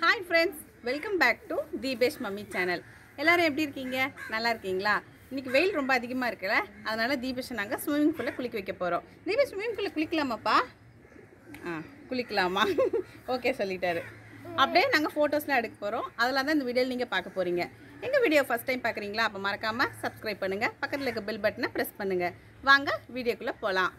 Hi friends, welcome back to Deepesh mummy channel. எல்லோரும் எப்படி இருக்கீங்க? நல்லா இருக்கீங்களா? இன்றைக்கி வெயில் ரொம்ப அதிகமாக இருக்குல்ல, அதனால் தீபேஷை நாங்கள் ஸ்விம்மிங் பூலில் குளிக்க வைக்க போகிறோம். தீபேஷ் ஸ்விம்மிங் பூலில் குளிக்கலாமாப்பா? குளிக்கலாமா? ஓகே சொல்லிட்டாரு. அப்படியே நாங்கள் ஃபோட்டோஸ்லாம் எடுக்க போகிறோம். அதெல்லாம் தான் இந்த வீடியோவில் நீங்கள் பார்க்க போகிறீங்க. எங்கள் வீடியோ ஃபஸ்ட் டைம் பார்க்குறீங்களா? அப்போ மறக்காமல் சப்ஸ்கிரைப் பண்ணுங்கள், பக்கத்தில் இருக்க பெல் பட்டனை ப்ரெஸ் பண்ணுங்கள். வாங்க வீடியோக்குள்ளே போகலாம்.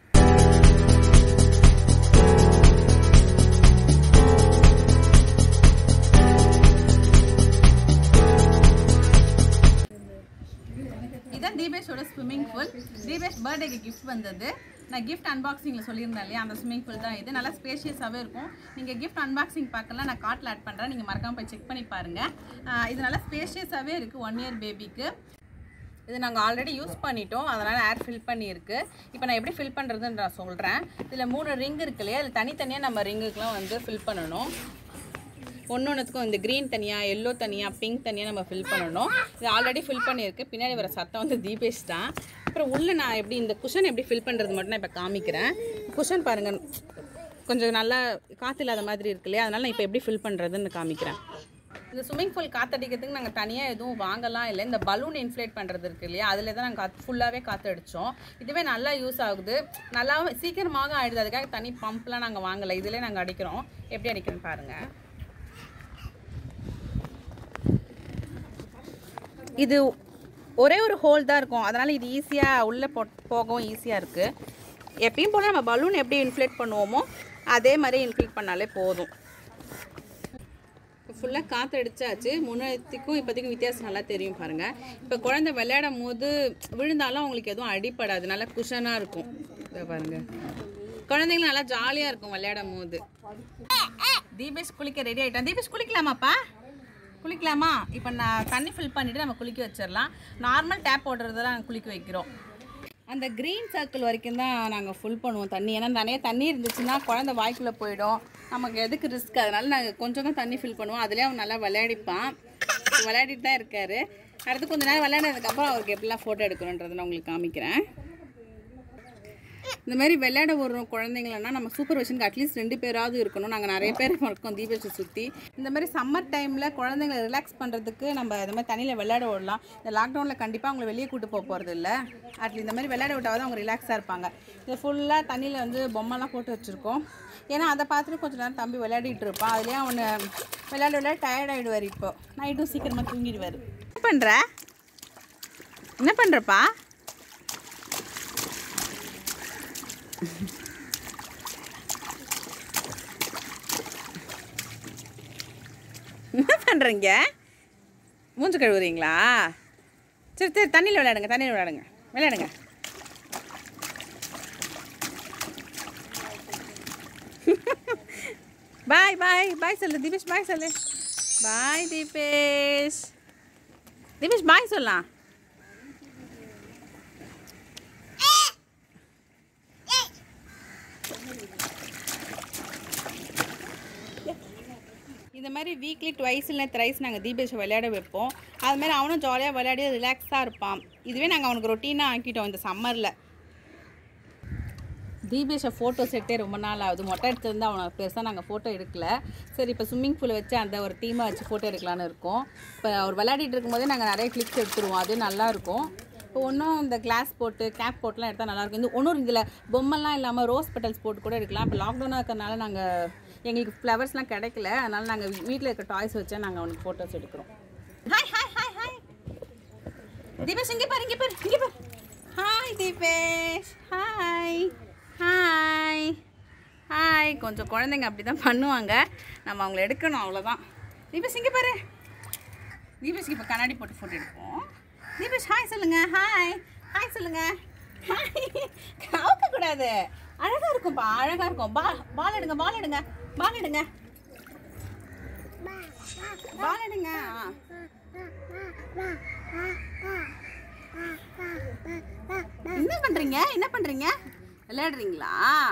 இதான் தீபேஷோட ஸ்விம்மிங் பூல். தீபேஷ் பர்த்டேக்கு கிஃப்ட் வந்தது. நான் கிஃப்ட் அன்பாக்சிங்கில் சொல்லியிருந்தேன் இல்லையா, அந்த ஸ்விம்மிங் பூல் தான் இது. நல்லா ஸ்பேஷியஸாகவே இருக்கும். நீங்கள் கிஃப்ட் அன்பாக்சிங் பார்க்கலாம், நான் கார்ட்டில் ஆட் பண்ணுறேன், நீங்கள் மறக்காமல் போய் செக் பண்ணி பாருங்கள். இது நல்லா ஸ்பேஷியஸாகவே இருக்குது 1 இயர் பேபிக்கு. இது நாங்கள் ஆல்ரெடி யூஸ் பண்ணிட்டோம், அதனால் ஏர் ஃபில் பண்ணியிருக்கு. இப்போ நான் எப்படி ஃபில் பண்ணுறதுன்னு நான் சொல்கிறேன். இதில் 3 ரிங் இருக்கு இல்லையா, அதில் தனித்தனியாக நம்ம ரிங்குக்கெலாம் வந்து ஃபில் பண்ணணும். ஒன்றுக்கும் இந்த க்ரீன் தனியாக, எல்லோ தனியாக, பிங்க் தனியாக நம்ம ஃபில் பண்ணணும். இது ஆல்ரெடி ஃபில் பண்ணியிருக்கு. பின்னாடி வர சத்தம் வந்து தீபேஷ் தான். அப்புறம் உள்ளே நான் எப்படி இந்த குஷன் எப்படி ஃபில் பண்ணுறது மட்டும் நான் இப்போ காமிக்கிறேன். குஷன் பாருங்கள், கொஞ்சம் நல்லா காற்று இல்லாத மாதிரி இருக்கு இல்லையா, அதனால் நான் இப்போ எப்படி ஃபில் பண்ணுறதுன்னு காமிக்கிறேன். இந்த ஸ்விம்மிங் பூல் காற்றடிக்கிறதுக்கு நாங்கள் தனியாக எதுவும் வாங்கலாம் இல்லை. இந்த பலூன் இன்ஃப்ளேட் பண்ணுறது இருக்குது இல்லையா, அதில் தான் நாங்கள் ஃபுல்லாகவே காற்று அடித்தோம். இதுவே நல்லா யூஸ் ஆகுது, நல்லா சீக்கிரமாக ஆகிடுது. அதுக்காக தனி பம்ப்லாம் நாங்கள் வாங்கலை, இதிலே நாங்கள் அடிக்கிறோம். எப்படி அடிக்கிறோன்னு பாருங்கள். இது ஒரே ஒரு ஹோல் தான் இருக்கும், அதனால் இது ஈஸியாக உள்ளே போகவும் ஈஸியாக இருக்குது. எப்பயும் போல் நம்ம பலூன் எப்படி இன்ஃப்ளேட் பண்ணுவோமோ அதே மாதிரி இன்ஃப்ளேட் பண்ணாலே போதும். ஃபுல்லாக காற்று அடித்தாச்சு. முன்னத்துக்கும் இப்போதைக்கும் வித்தியாசம் நல்லா தெரியும் பாருங்கள். இப்போ குழந்தை விளையாடும் போது விழுந்தாலும் அவங்களுக்கு எதுவும் அடிப்படாது, நல்லா குஷனாக இருக்கும். இதை பாருங்கள், குழந்தைங்களும் நல்லா ஜாலியாக இருக்கும் விளையாடும் போது. தீபேஷ் குளிக்க ரெடி ஆகிட்டான். தீபேஷ் குளிக்கலாமாப்பா? குளிக்கலாமா? இப்போ நான் தண்ணி ஃபில் பண்ணிவிட்டு நம்ம குளிக்க வச்சிடலாம். நார்மல் டேப் ஓடுறதெல்லாம் நாங்கள் குளிக்க வைக்கிறோம். அந்த க்ரீன் சர்க்கிள் வரைக்கும் தான் நாங்கள் ஃபுல் பண்ணுவோம் தண்ணி. ஏன்னா நிறைய தண்ணி இருந்துச்சுன்னா குழந்தை வாய்க்குள்ளே போயிடும், நமக்கு எதுக்கு ரிஸ்க். அதனால நாங்கள் கொஞ்சம் தான் தண்ணி ஃபில் பண்ணுவோம். அதுலேயே அவன் நல்லா விளையாடிப்பான், விளையாடிட்டு தான் இருக்கார். அடுத்து கொஞ்சம் நேரம் விளையாடுறதுக்கப்புறம் அவருக்கு எப்படிலாம் ஃபோட்டோ எடுக்கணுன்றதை நான் உங்களுக்கு காமிக்கிறேன். இந்த மாதிரி விளையாட வரும் குழந்தைங்களன்னா நம்ம சூப்பர்விஷனுக்கு அட்லீஸ்ட் 2 பேராவது இருக்கணும். நாங்கள் நிறைய பேர் இருக்கோம் தீபேஷை சுற்றி. இந்த மாதிரி சம்மர் டைமில் குழந்தைங்களை ரிலாக்ஸ் பண்ணுறதுக்கு நம்ம இந்த மாதிரி தண்ணியில் விளையாட விடலாம். இந்த லாக்டவுனில் கண்டிப்பாக அவங்களை வெளியே கூட்டு போகிறது இல்லை. அட்லீஸ்ட் இந்த மாதிரி விளையாட விட்டாவது அவங்க ரிலாக்ஸாக இருப்பாங்க. இது ஃபுல்லாக தண்ணியில் வந்து பொம்மைலாம் போட்டு வச்சுருக்கோம். ஏன்னா அதை பார்த்துட்டு கொஞ்சம் நேரம் தம்பி விளையாடிட்டு இருப்பான். அதுலேயே அவனை விளையாட டயர்ட் ஆகிடுவார். இப்போ நைட்டும் சீக்கிரமாக தூங்கிடுவார். என்ன பண்ணுறப்பா? என்ன பண்ணுறீங்க? மூஞ்சு கழுவுறீங்களா? சரி சரி, தண்ணியில் விளையாடுங்க, தண்ணியில் விளையாடுங்க, விளையாடுங்க. பாய் பாய் பாய் சொல்லு தீபேஷ், பாய் சொல்லு. பாய் தீபேஷ். தீபேஷ் பாய் சொல்லலாம். இந்த மாதிரி வீக்லி 2 இல்லை 3 நாங்கள் தீபேஷை விளையாட வைப்போம். அதுமாதிரி அவனும் ஜாலியாக விளையாடி ரிலாக்ஸாக இருப்பான். இதுவே நாங்கள் அவனுக்கு ரொட்டீனாக ஆக்கிட்டோம் இந்த சம்மரில். தீபேஷை ஃபோட்டோ செட்டே ரொம்ப நாள் ஆகுது. மொட்டை எடுத்துருந்து அவனை பெருசாக நாங்கள் ஃபோட்டோ எடுக்கல. சரி, இப்போ ஸ்விம்மிங் பூலை வச்சு அந்த ஒரு தீமாக வச்சு ஃபோட்டோ எடுக்கலான்னு இருக்கோம். இப்போ அவர் விளையாடிட்டு இருக்கும்போதே நாங்கள் நிறைய கிளிக்ஸ் எடுத்துருவோம், அது நல்லாயிருக்கும். இப்போ ஒன்றும் இந்த கிளாஸ் போட்டு கேப் போட்டுலாம் எடுத்தால் நல்லாயிருக்கும். இந்த ஒன்றும் இதில் பொம்மைலாம் இல்லாமல் ரோஸ் பெட்டல்ஸ் போட்டு கூட எடுக்கலாம். இப்போ லாக்டவுனாக இருக்கிறனால நாங்கள் எங்களுக்கு ஃப்ளவர்ஸ்லாம் கிடைக்கல, அதனால் நாங்கள் வீட்டில் இருக்க டாய்ஸ் வச்சா நாங்கள் அவனுக்கு ஃபோட்டோஸ் எடுக்கிறோம். Hi hi hi hi Deepesh, இங்கே பாரு, இங்கே பாரு, இங்கே பாரு. Hi Deepesh, hi hi hi. கொஞ்சம் குழந்தைங்க அப்படி தான் பண்ணுவாங்க, நம்ம அவங்கள எடுக்கணும், அவ்வளோதான். தீபேஷ் இங்கே பாரு. தீபேஷ்க்கு இப்போ கண்ணாடி போட்டு ஃபோட்டோ எடுப்போம். தீபேஷ் ஹாய் சொல்லுங்கள். ஹாய் ஹாய் சொல்லுங்கள். ஹாய் கவுக்கக்கூடாது, அழகாக இருக்கும்ப்பா, அழகாக இருக்கும். பால் எடுங்க, பால் எடுங்க, பால் எடுங்க, பால் எடுங்க. என்ன பண்ணுறீங்க? என்ன பண்ணுறீங்க? விளையாடுறீங்களா?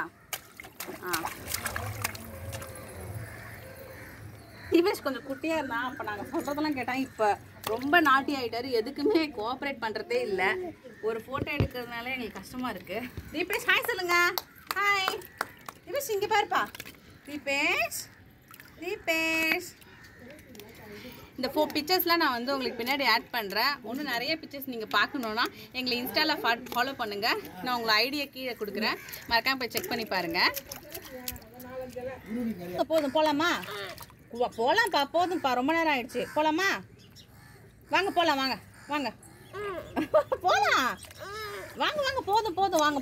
தீபேஷ் கொஞ்சம் குட்டியாக இருந்தான், அப்போ நாங்கள் சொல்கிறதெல்லாம் கேட்டால் இப்போ ரொம்ப நாட்டி ஆகிட்டார். எதுக்குமே கோஆப்ரேட் பண்ணுறதே இல்லை. ஒரு ஃபோட்டோ எடுக்கிறதுனால எங்களுக்கு கஷ்டமாக இருக்குது. தீபேஷ் ஹாய் சொல்லுங்கள். ஹாய் தீபேஷ், இங்கே பாருப்பா. தீபேஷ் தீபேஷ். இந்த 4 பிக்சர்ஸ்லாம் நான் வந்து உங்களுக்கு பின்னாடி ஆட் பண்ணுறேன். இன்னும் நிறைய பிக்சர்ஸ் நீங்கள் பார்க்கணுன்னா எங்களை இன்ஸ்டாவில் ஃபாலோ பண்ணுங்கள். நான் உங்களை ஐடியா கீழே கொடுக்குறேன், மறக்காமல் போய் செக் பண்ணி பாருங்கள். போதும் போகலாமா? போகலாம்ப்பா, போதும்ப்பா, ரொம்ப நேரம் ஆயிடுச்சு. போகலாமா? வாங்க போகலாம், வாங்க வாங்க போகலாம், வாங்க வாங்க, போதும் போதும், வாங்க.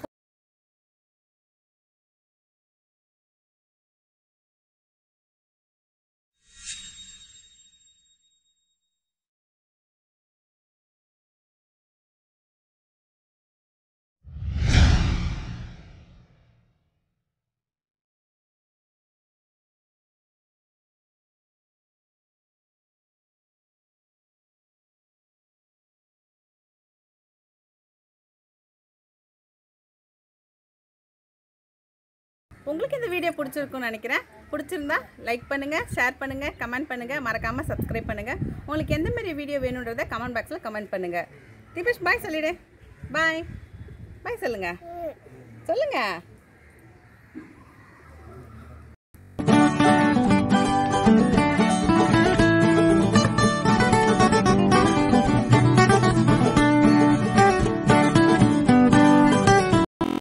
உங்களுக்கு இந்த வீடியோ பிடிச்சிருக்குன்னு நினைக்கிறேன். பிடிச்சிருந்தா லைக் பண்ணுங்கள், ஷேர் பண்ணுங்கள், கமெண்ட் பண்ணுங்கள், மறக்காமல் சப்ஸ்கிரைப் பண்ணுங்கள். உங்களுக்கு எந்த மாதிரி வீடியோ வேணுன்றதை கமெண்ட் பாக்ஸில் கமெண்ட் பண்ணுங்கள். தீபேஷ் பாய் சொல்லிவிடு. பாய் பாய் சொல்லுங்கள்.